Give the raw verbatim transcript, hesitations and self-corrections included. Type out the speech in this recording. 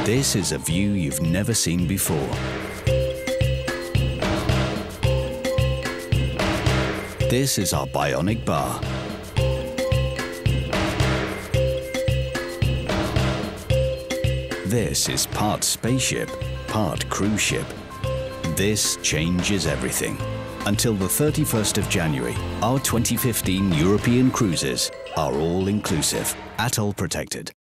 This is a view you've never seen before. This is our bionic bar. This is part spaceship, part cruise ship. This changes everything. Until the thirty-first of January, our twenty fifteen European cruises are all inclusive, atoll protected.